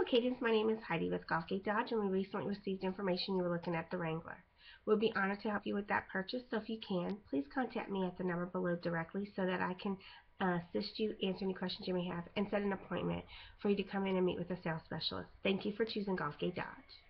Hello, Cadence. My name is Heidi with Golfgate Dodge, and we recently received information you were looking at the Wrangler. We'll be honored to help you with that purchase, so if you can, please contact me at the number below directly so that I can assist you, answer any questions you may have, and set an appointment for you to come in and meet with a sales specialist. Thank you for choosing Golfgate Dodge.